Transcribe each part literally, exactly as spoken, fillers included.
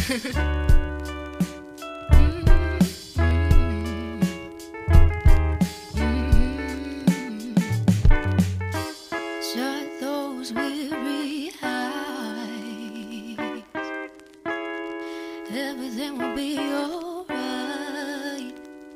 Shut those weary eyes. Everything will be alright.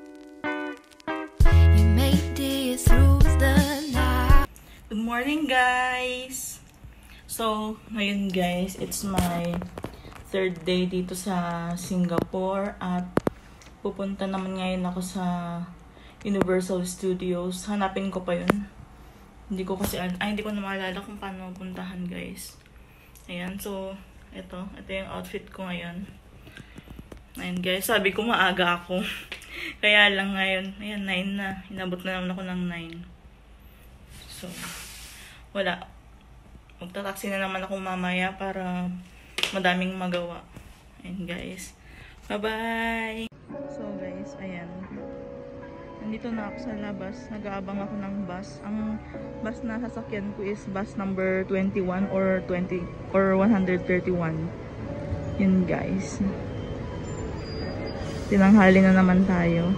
You made it through the night. Good morning, guys! So, ngayon guys, it's my third day dito sa Singapore at pupunta naman ngayon ako sa Universal Studios. Hanapin ko pa yun. Hindi ko kasi, ay, hindi ko na maalala kung paano puntahan, guys. Ayan, so, ito. Ito yung outfit ko ngayon. Ayan, guys. Sabi ko maaga ako. Kaya lang ngayon, ayan, nine na. Inabot na naman ako ng nine. So, wala. Magtataksi na naman ako mamaya para madaming magawa. Ayan, guys. Bye-bye! So, guys, ayan. Nandito na ako sa labas. Nag-aabang ako ng bus. Ang bus na sasakyan ko is bus number twenty-one or twenty or one thirty-one. Yun, guys. Tinanghali na naman tayo.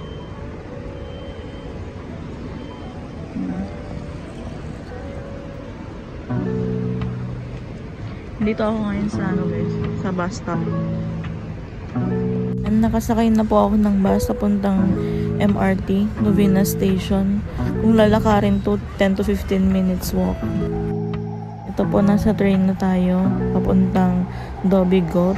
Dito ako ngayon sa ano, guys, sa bus stop. Nakasakay na po ako ng bus sa puntang M R T, Novena Station. Kung lalakarin to, ten to fifteen minutes walk. Ito po, nasa train na tayo, papuntang Dhoby Ghaut.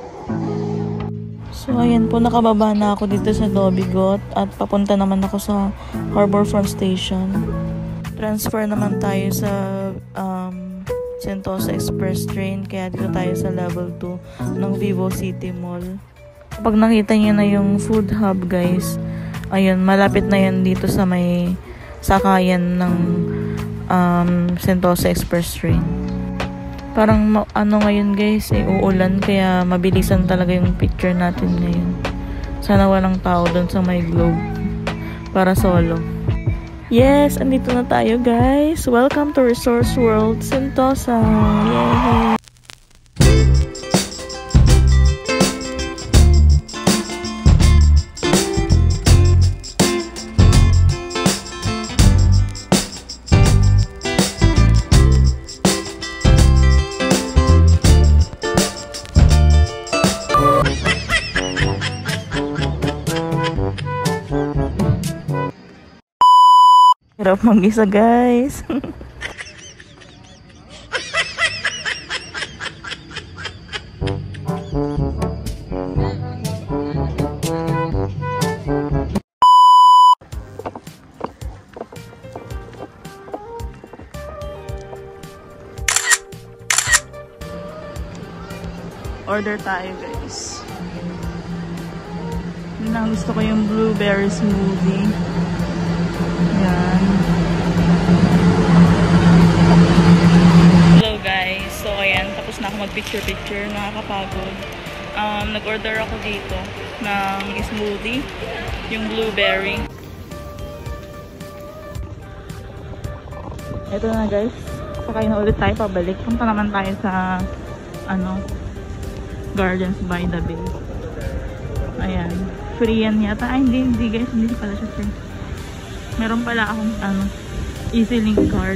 So, ayan po, nakababa na ako dito sa Dhoby Ghaut at papunta naman ako sa Harbourfront Station. Transfer naman tayo sa um, Sentosa Express train, kaya dito tayo sa level two ng Vivo City Mall. Kapag nakita niyo na yung food hub, guys, ayun, malapit na yan dito sa may sakayan ng um, Sentosa Express train. Parang ano ngayon, guys, eh, uulan, kaya mabilisan talaga yung picture natin ngayon. Sana walang tao doon sa may globe para solo. Yes, andito na tayo, guys. Welcome to Resorts World Sentosa. Yay! Hirap mag-isa, guys. Order tayo, guys. Yun ang gusto ko, yung blueberry smoothie. Yan. Hello, guys. So, ayan. Tapos na ako mag-picture-picture. Nakakapagod. Um, nag-order ako dito ng smoothie. Yung blueberry. Ito na, guys. Sakay na ulit tayo pabalik. Punta naman tayo sa ano, Gardens by the Bay. Ayan. Free yan yata. Ay, hindi, hindi, guys. Hindi pala siya free. Meron pala akong ano, EasyLink card.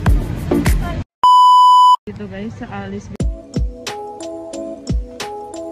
Dito, guys, sa Alice.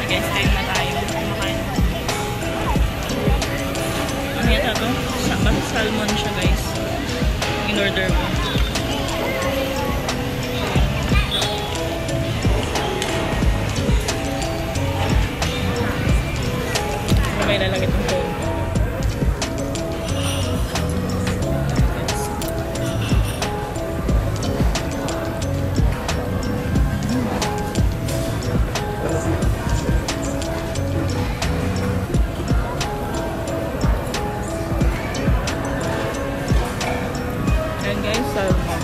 guys, kain na tayo. Kumakain. Ano yata to? Basta salmon siya guys. In-order ko. May lalagay itong phone ko. Ayan guys, salmon.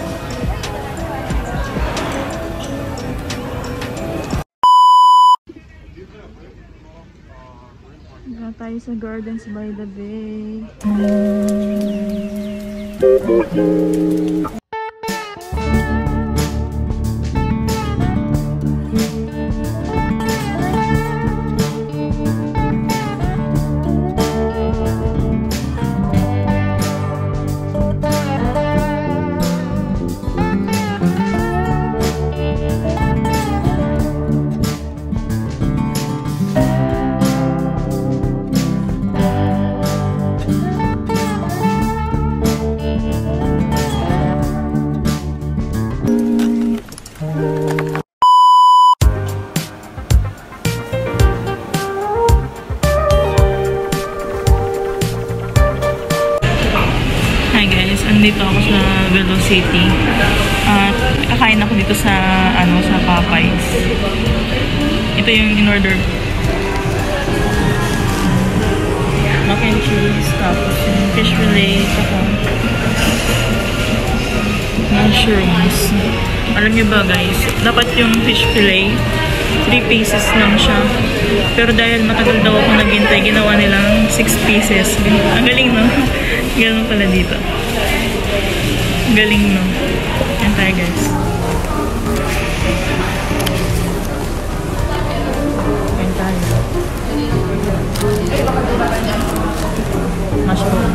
Dito tayo sa Gardens by the Bay. Nandito ako sa Velocity at uh, kakain ako dito sa ano sa Popeyes. Ito yung in-order ko. Mac and cheese, tapos yung fish fillet, saka mushrooms. Alam niyo ba guys, dapat yung fish fillet three pieces lang siya. Pero dahil matagal daw ako naghintay, ginawa nilang six pieces. Ang galing no? Ganun pala dito. Galing no. Yan tayo guys. Yan tayo. Mushroom.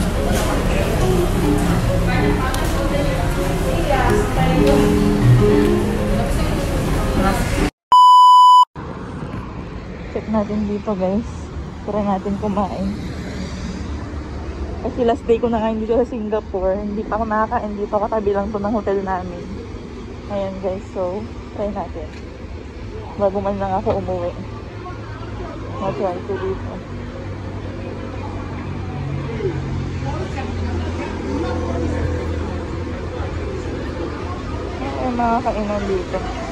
Check natin dito guys. Try natin kumain. Kasi last day ko na ngayon dito sa Singapore. Hindi pa ako nakakain dito. Katabi lang to ng hotel namin. Ayan guys. So, try natin. Bago man lang ako umuwi. Matry ko dito. Ay, mga kainan dito.